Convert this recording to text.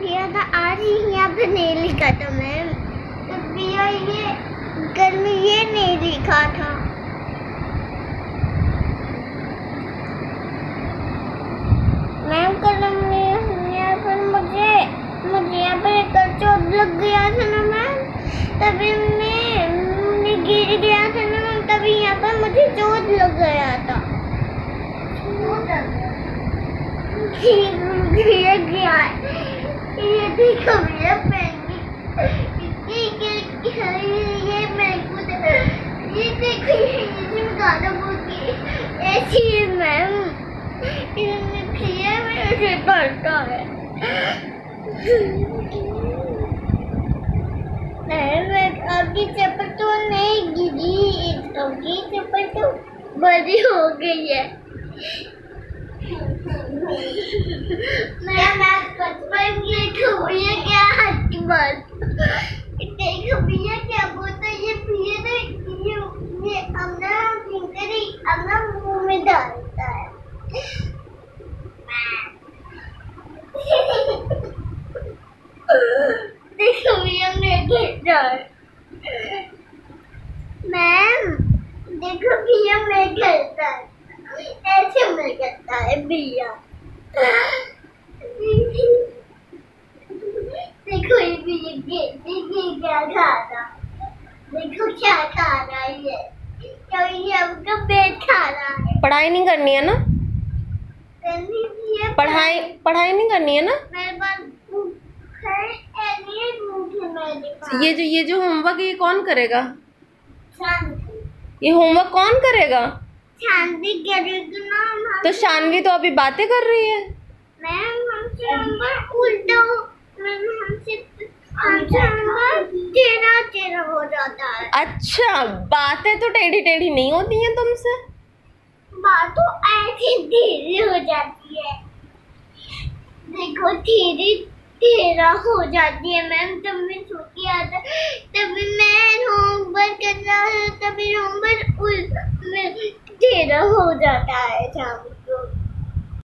किया था, आज ही यहाँ पे नहीं लिखा था मैम। तो भैया ये कल में ये नहीं लिखा था। मैम कल यहाँ पर मुझे यहाँ पर एक चोट लग गया था ना मैम, तभी मैं गिर गया था ना मैम, तभी यहाँ पर मुझे चोट लग गया था। ये क्या है? ये देखो भैया पेंगी, ये मैं खुद ये देखो ये गाना बोलती ऐसी है मैम, इसमें मेरे पड़ता है। मैम आपकी चप्पल तो नहीं गिरी, आपकी चप्पल तो बड़ी हो गई है। मैम बचपन देखो भैया क्या हंसी बात, देखो भैया क्या बोलता है, ये भैया ना ये अपना फिंगर ही अपना मुंह में डालता है। देखो भैया मैं खेलता है। मैम देखो भैया मैं खेलता है, ऐसे में करता है भैया। देखो ये क्या खा रहा, देखो क्या खा रहा है ये आपका पेट खा रहा है। पढ़ाई नहीं करनी है ना? पढ़ाई नहीं करनी है ना? मेरे पास ये जो होमवर्क ये कौन करेगा? शांति। ये होमवर्क कौन करेगा? शांति करेगी ना। तो शानवी तो अभी बातें कर रही है। मैम हमसे नंबर उल्टा हो, हमसे टेढ़ा हो जाता है। अच्छा, बातें तो टेढ़ी टेढ़ी नहीं होती हैं तुमसे? बात तो ऐसी धीरे हो जाती है, देखो धीरे टेढ़ा हो जाती है मैम। तब मैं सोती आता, तभी मैं होमवर्क कर रहा है, तभी होमवर्क टेढ़ा हो जाता है।